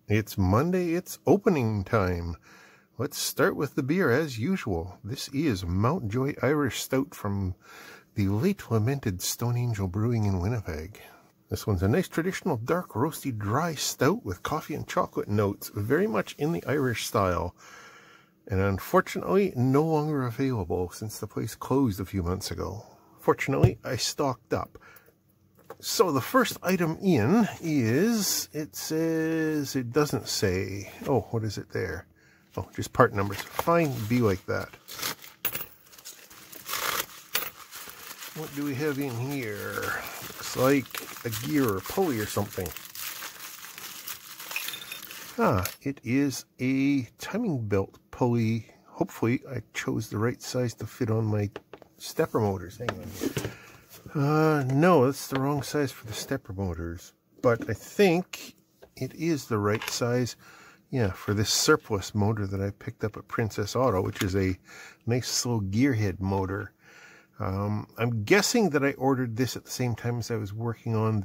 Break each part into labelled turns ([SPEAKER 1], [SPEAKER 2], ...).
[SPEAKER 1] It's Monday, it's opening time. Let's start with the beer as usual. This is Mountjoy Irish Stout from the late lamented Stone Angel Brewing in Winnipeg. This one's a nice traditional dark roasty dry stout with coffee and chocolate notes, very much in the Irish style. And unfortunately, no longer available since the place closed a few months ago. Fortunately, I stocked up. So the first item in is, it says, it doesn't say, oh, what is it there? Oh, just part numbers. Fine, be like that. What do we have in here? Looks like a gear or pulley or something. Ah, it is a timing belt pulley. Hopefully I chose the right size to fit on my stepper motors. Hang on. No, that's the wrong size for the stepper motors. But I think it is the right size, yeah, for this surplus motor that I picked up at Princess Auto, which is a nice little gearhead motor. I'm guessing that I ordered this at the same time as I was working on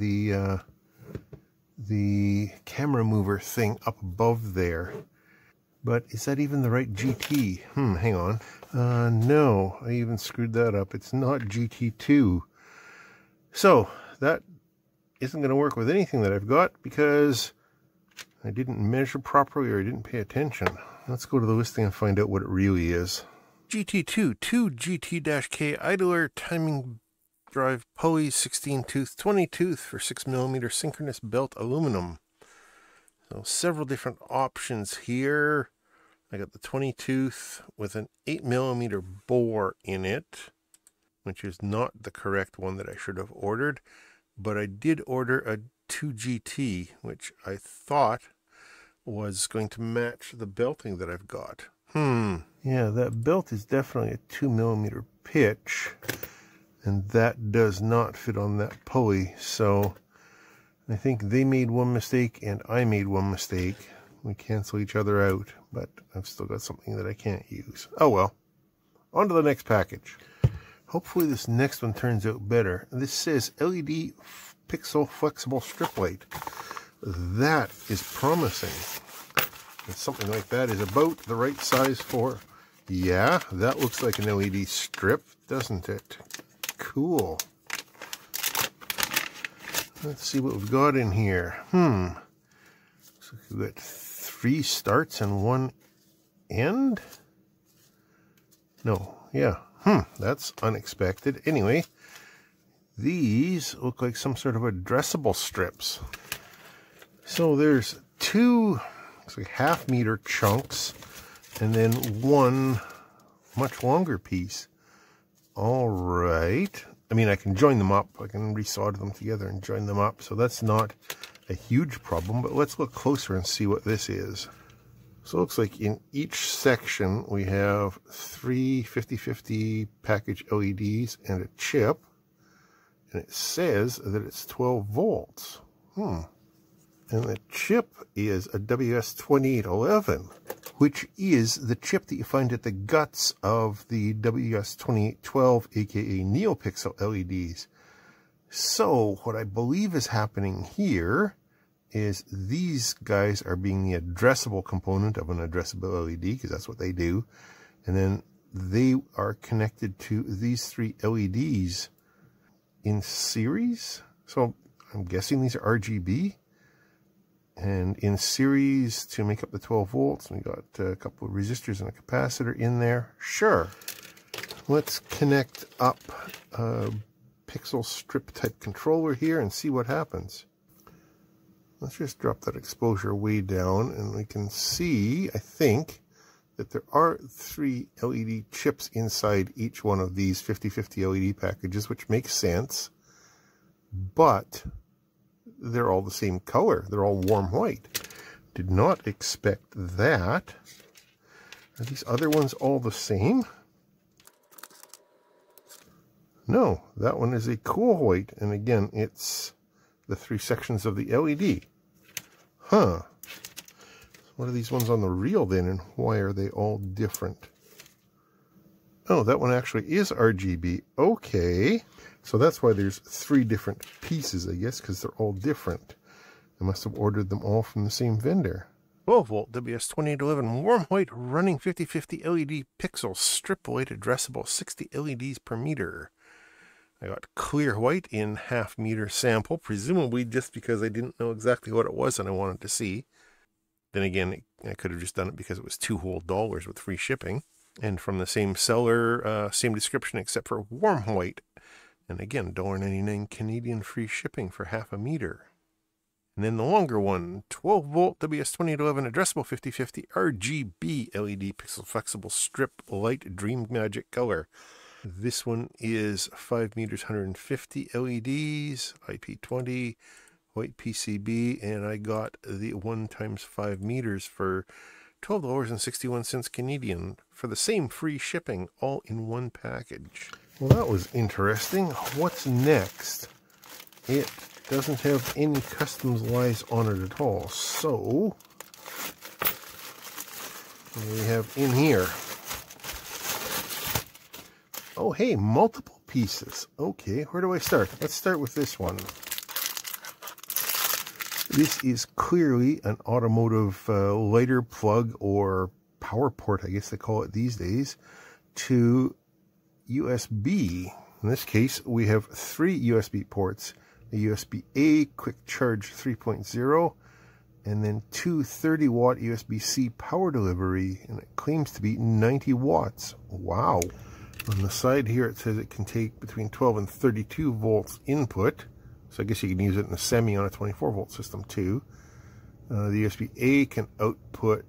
[SPEAKER 1] the camera mover thing up above there. But is that even the right GT? Hang on. No, I even screwed that up. It's not GT2. So, that isn't going to work with anything that I've got because I didn't measure properly or I didn't pay attention. Let's go to the listing and find out what it really is. GT2 2 GT-K idler timing drive pulley, 16 tooth, 20 tooth for 6mm synchronous belt aluminum. So several different options here. I got the 20 tooth with an 8mm bore in it, which is not the correct one that I should have ordered, but I did order a 2GT, which I thought was going to match the belting that I've got. Yeah, that belt is definitely a 2mm pitch, and that does not fit on that pulley, so I think they made one mistake and I made one mistake. We cancel each other out, but I've still got something that I can't use. Oh well. On to the next package. Hopefully this next one turns out better. This says LED pixel flexible strip light. That is promising. And something like that is about the right size for... Yeah, that looks like an LED strip, doesn't it? Cool. Let's see what we've got in here. Looks like we've got 3 starts and 1 end. No, yeah. That's unexpected. Anyway, these look like some sort of addressable strips. So there's 2, looks like half-meter chunks, and then 1 much longer piece. All right. I mean, I can join them up. I can resolder them together and join them up. So that's not a huge problem. But let's look closer and see what this is. So it looks like in each section we have 3 50/50 package LEDs and a chip. And it says that it's 12 volts. And the chip is a WS2811, which is the chip that you find at the guts of the WS2812, aka NeoPixel LEDs. So what I believe is happening here is these guys are being the addressable component of an addressable LED, because that's what they do. And then they are connected to these 3 LEDs in series. So I'm guessing these are RGB. And in series to make up the 12 volts, we got a couple of resistors and a capacitor in there. Sure. Let's connect up a pixel strip type controller here and see what happens. Let's just drop that exposure way down and we can see, I think, that there are 3 LED chips inside each one of these 50/50 LED packages, which makes sense. But they're all the same color. They're all warm white. Did not expect that. Are these other ones all the same? No, that one is a cool white. And again, it's the 3 sections of the LED. What are these ones on the reel then, and why are they all different? Oh, that one actually is RGB. Okay. So that's why there's 3 different pieces, I guess, because they're all different. I must have ordered them all from the same vendor. 12-volt WS2811 warm white running 50/50 LED pixel strip light addressable 60 LEDs per meter. I got clear white in half-meter sample, presumably just because I didn't know exactly what it was and I wanted to see. Then again, I could have just done it because it was $2 whole with free shipping. And from the same seller, same description except for warm white. And again, $1.99 Canadian free shipping for half a meter. And then the longer one, 12-volt WS2811 addressable 50/50 RGB LED pixel flexible strip light Dream Magic color. This one is 5 meters, 150 LEDs, IP20, white PCB, and I got the 1 × 5 meters for $12.61 Canadian for the same free shipping, all in one package. Well, that was interesting. What's next? It doesn't have any customs lies on it at all. So, what do we have in here? Oh, hey, multiple pieces. Okay, where do I start? Let's start with this one. This is clearly an automotive lighter plug or power port, I guess they call it these days, to USB. In this case, we have 3 USB ports. A USB-A quick charge 3.0 and then 2 30-watt USB-C power delivery, and it claims to be 90 watts. Wow. On the side here it says it can take between 12 and 32 volts input, so I guess you can use it in a semi on a 24 volt system too. The USB-A can output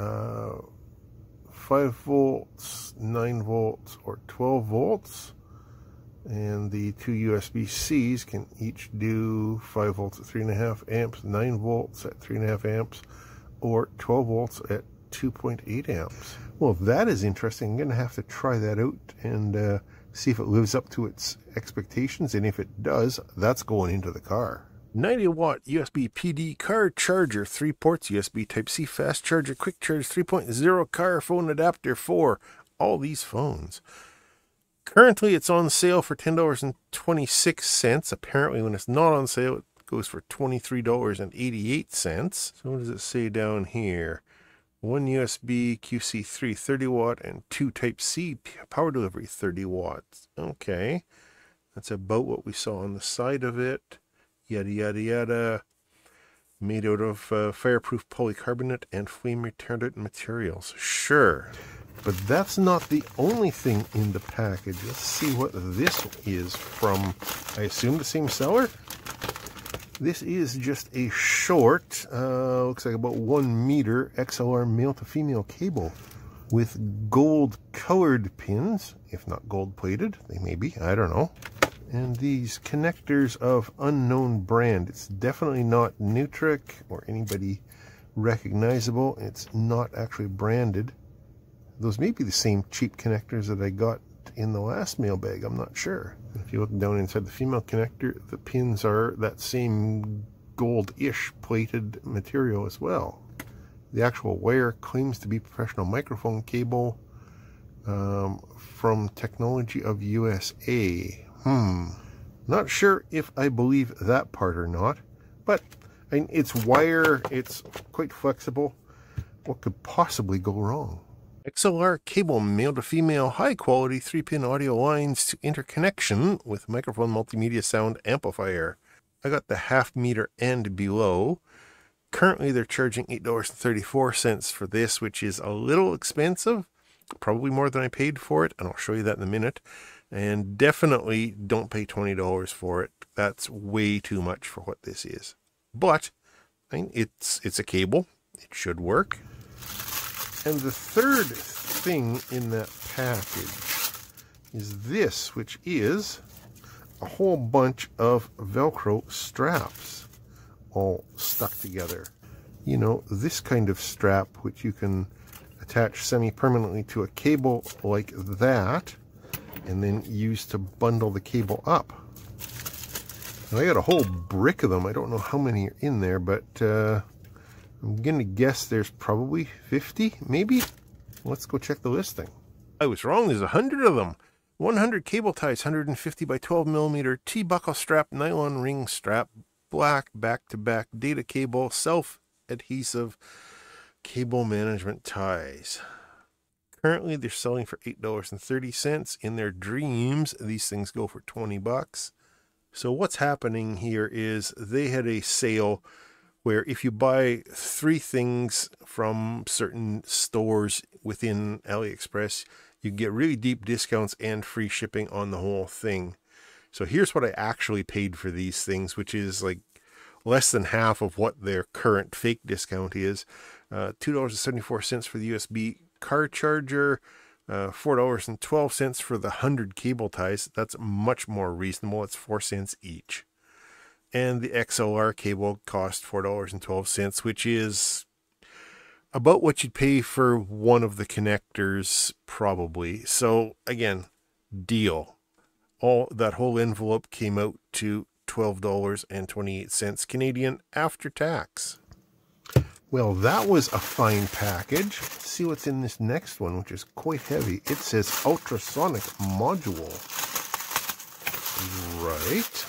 [SPEAKER 1] 5 volts, 9 volts, or 12 volts. And the 2 USB-Cs can each do 5 volts at 3.5 amps, 9 volts at 3.5 amps, or 12 volts at 2.8 amps. Well, that is interesting. I'm going to have to try that out and see if it lives up to its expectations. And if it does, that's going into the car. 90-watt USB PD car charger, 3 ports, USB Type-C fast charger, quick charge 3.0 car phone adapter for all these phones. Currently, it's on sale for $10.26. Apparently, when it's not on sale, it goes for $23.88. So what does it say down here? 1 USB QC3 30 watt and 2 Type-C power delivery 30 watts. Okay, that's about what we saw on the side of it. Yada, yada, yada. Made out of fireproof polycarbonate and flame retardant materials. Sure. But that's not the only thing in the package. Let's see what this is from, I assume, the same seller. This is just a short, looks like about 1 meter XLR male to female cable with gold colored pins, if not gold plated. They may be, I don't know. And these connectors of unknown brand. It's definitely not Nutric or anybody recognizable. It's not actually branded. Those may be the same cheap connectors that I got in the last mailbag. I'm not sure. If you look down inside the female connector, the pins are that same gold-ish plated material as well. The actual wire claims to be professional microphone cable from Technology of USA. Not sure if I believe that part or not, but I mean, it's wire, it's quite flexible. What could possibly go wrong? XLR cable, male to female, high quality 3-pin audio lines to interconnection with microphone multimedia sound amplifier. I got the half meter and below. Currently they're charging $8.34 for this, which is a little expensive, probably more than I paid for it, and I'll show you that in a minute. And definitely don't pay $20 for it. That's way too much for what this is. But I mean, it's a cable. It should work. And the third thing in that package is this, which is a whole bunch of Velcro straps all stuck together. You know, this kind of strap, which you can attach semi-permanently to a cable like that, and then use to bundle the cable up. And I got a whole brick of them. I don't know how many are in there, but I'm going to guess there's probably 50, maybe? Let's go check the listing. I was wrong. There's 100 of them. 100 cable ties, 150 by 12 millimeter T-buckle strap, nylon ring strap, black back-to-back data cable, self-adhesive cable management ties. Currently, they're selling for $8.30. In their dreams, these things go for $20. So what's happening here is they had a sale where if you buy 3 things from certain stores within AliExpress, you get really deep discounts and free shipping on the whole thing. So here's what I actually paid for these things, which is like less than half of what their current fake discount is. $2.74 for the USB car charger, $4.12 for the 100 cable ties. That's much more reasonable. It's 4 cents each. And the XLR cable cost $4.12, which is about what you'd pay for one of the connectors, probably. So again, deal. That whole envelope came out to $12.28 Canadian after tax. Well, that was a fine package. Let's see what's in this next one, which is quite heavy. It says ultrasonic module. Right.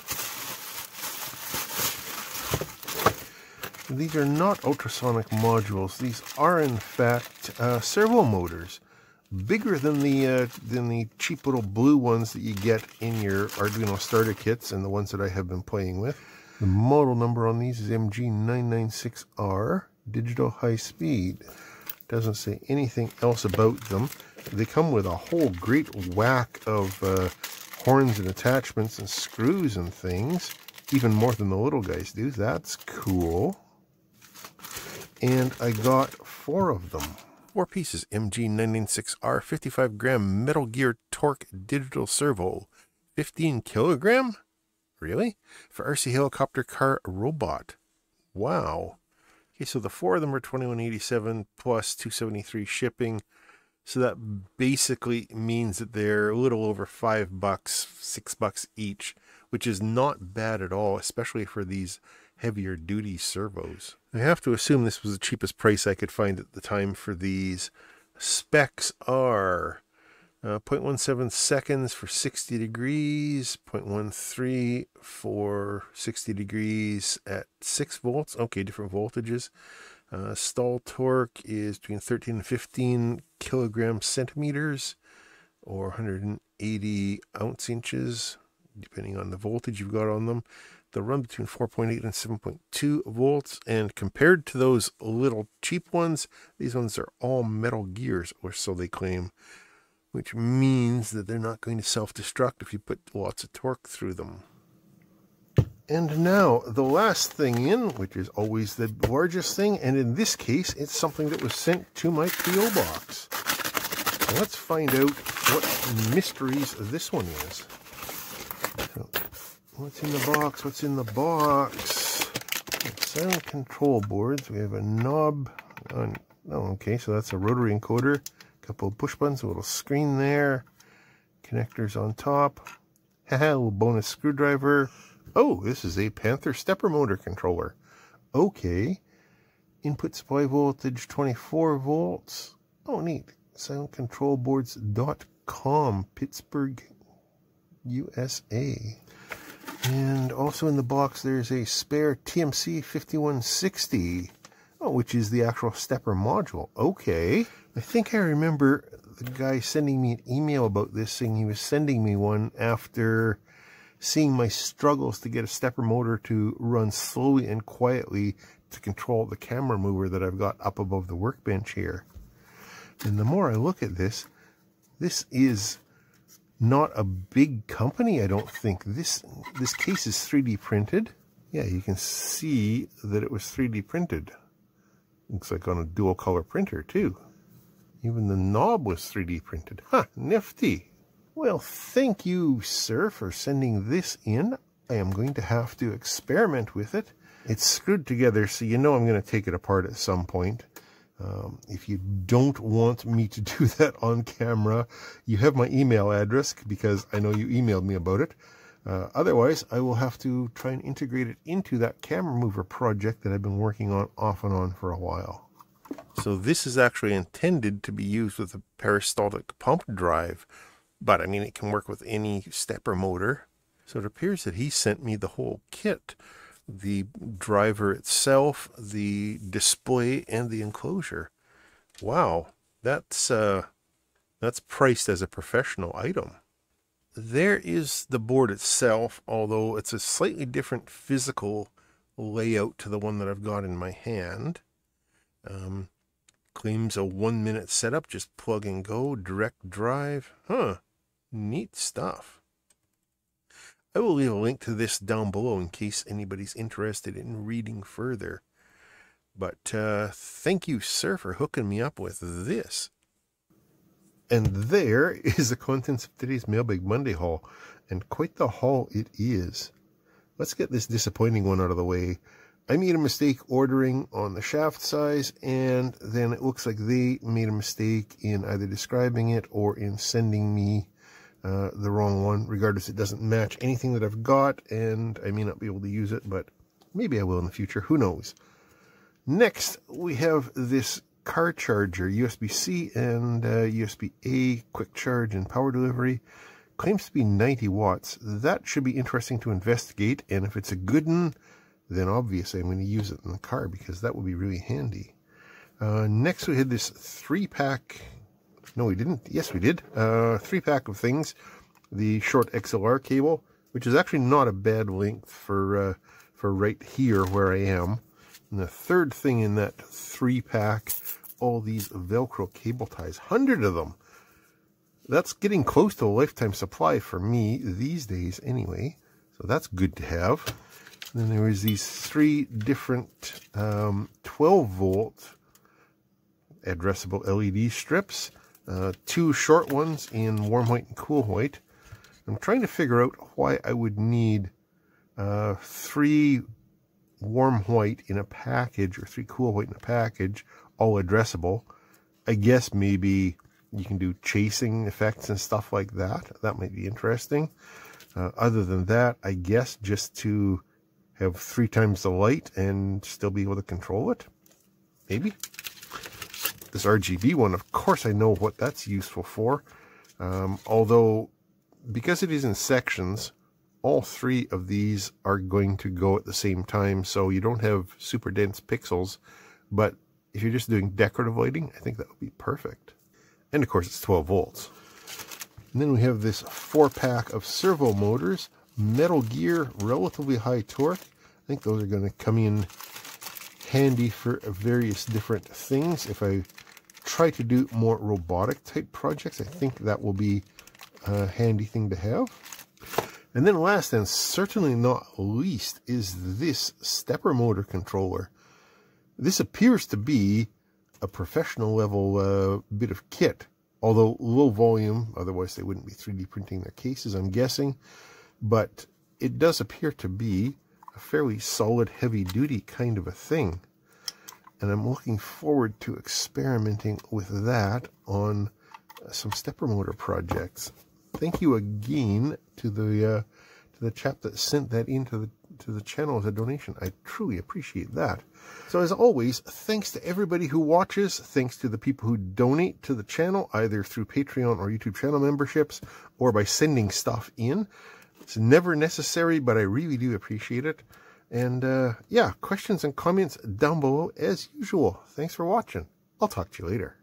[SPEAKER 1] These are not ultrasonic modules. These are, in fact, servo motors. Bigger than the cheap little blue ones that you get in your Arduino starter kits and the ones that I have been playing with. The model number on these is MG996R, digital high speed. Doesn't say anything else about them. They come with a whole great whack of horns and attachments and screws and things, even more than the little guys do. That's cool. And I got 4 of them. 4 pieces, MG996R 55-gram Metal Gear Torque Digital Servo. 15 kilogram? Really? For RC Helicopter Car Robot. Wow. Okay, so the 4 of them are $21.87 plus $2.73 shipping. So that basically means that they're a little over $5, $6 each, which is not bad at all, especially for these heavier duty servos. I have to assume this was the cheapest price I could find at the time for these. Specs are 0.17 seconds for 60 degrees, 0.13 for 60 degrees at 6 volts. Okay, different voltages. Stall torque is between 13 and 15 kilogram centimeters, or 180 ounce inches, depending on the voltage you've got on them. They'll run between 4.8 and 7.2 volts, and compared to those little cheap ones, these ones are all metal gears, or so they claim, which means that they're not going to self-destruct if you put lots of torque through them. And now, the last thing in, which is always the largest thing, and in this case, it's something that was sent to my P.O. box. So let's find out what mysteries this one is. So, what's in the box? What's in the box? Sound control boards. We have a knob. Oh, okay, so that's a rotary encoder. A couple of push buttons, a little screen there. Connectors on top. Haha, a little bonus screwdriver. Oh, this is a Panther stepper motor controller. Okay. Input supply voltage 24 volts. Oh, neat. Soundcontrolboards.com, Pittsburgh, USA. And also in the box there's a spare TMC 5160, which is the actual stepper module. Okay. I think I remember the guy sending me an email about this thing. He was sending me one after seeing my struggles to get a stepper motor to run slowly and quietly to control the camera mover that I've got up above the workbench here. And the more I look at this is not a big company, I don't think. This case is 3D printed. Yeah, you can see that it was 3D printed. Looks like on a dual color printer too. Even the knob was 3D printed. Huh, nifty. Well, thank you, sir, for sending this in. I am going to have to experiment with it. It's screwed together, so you know I'm going to take it apart at some point. If you don't want me to do that on camera, you have my email address, because I know you emailed me about it. Otherwise, I will have to try and integrate it into that camera mover project that I've been working on off and on for a while. So this is actually intended to be used with a peristaltic pump drive. But, I mean, it can work with any stepper motor. So it appears that he sent me the whole kit the driver itself, the display, and the enclosure. Wow, that's priced as a professional item. There is the board itself, although it's a slightly different physical layout to the one that I've got in my hand. Claims a 1-minute setup, just plug and go, direct drive. Huh, neat stuff. I will leave a link to this down below in case anybody's interested in reading further. But thank you, sir, for hooking me up with this. And there is the contents of today's Mailbag Monday haul. And quite the haul it is. Let's get this disappointing one out of the way. I made a mistake ordering on the shaft size, and then it looks like they made a mistake in either describing it or in sending me the wrong one. Regardless, it doesn't match anything that I've got, and I may not be able to use it, but maybe I will in the future. Who knows? Next, we have this car charger, USB-C and USB-A, quick charge and power delivery. Claims to be 90 watts. That should be interesting to investigate, and if it's a good one, then obviously I'm going to use it in the car because that would be really handy. Next we had this 3-pack. No, we didn't. Yes, we did. 3-pack of things. The short XLR cable, which is actually not a bad length for right here where I am. And the third thing in that 3-pack, all these Velcro cable ties, 100 of them. That's getting close to a lifetime supply for me these days anyway. So that's good to have. And then there was these 3 different 12-volt addressable LED strips. 2 short ones in warm white and cool white. I'm trying to figure out why I would need 3 warm white in a package or 3 cool white in a package, all addressable. I guess maybe you can do chasing effects and stuff like that. That might be interesting. Other than that, I guess just to have 3 times the light and still be able to control it. Maybe. This RGB one, of course I know what that's useful for. Although, because it is in sections, all 3 of these are going to go at the same time, so you don't have super dense pixels. But if you're just doing decorative lighting, I think that would be perfect. And of course it's 12 volts. And then we have this 4-pack of servo motors, metal gear, relatively high torque. I think those are going to come in handy for various different things. If I try to do more robotic type projects, I think that will be a handy thing to have. And then last and certainly not least is this stepper motor controller. This appears to be a professional level bit of kit, although low volume, otherwise they wouldn't be 3D printing their cases, I'm guessing. But it does appear to be a fairly solid, heavy-duty kind of a thing. And I'm looking forward to experimenting with that on some stepper motor projects. Thank you again to the chap that sent that into the channel as a donation. I truly appreciate that. So as always, thanks to everybody who watches, thanks to the people who donate to the channel, either through Patreon or YouTube channel memberships, or by sending stuff in. It's never necessary, but I really do appreciate it. And yeah, questions and comments down below as usual. Thanks for watching. I'll talk to you later.